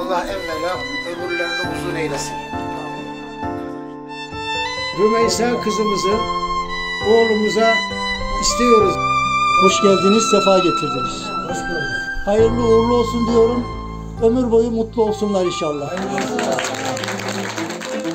Allah evvela ömürlerini uzun eylesin. Rümeysa kızımızı oğlumuza istiyoruz. Hoş geldiniz, sefa getirdiniz. Hoş bulduk. Hayırlı uğurlu olsun diyorum. Ömür boyu mutlu olsunlar inşallah.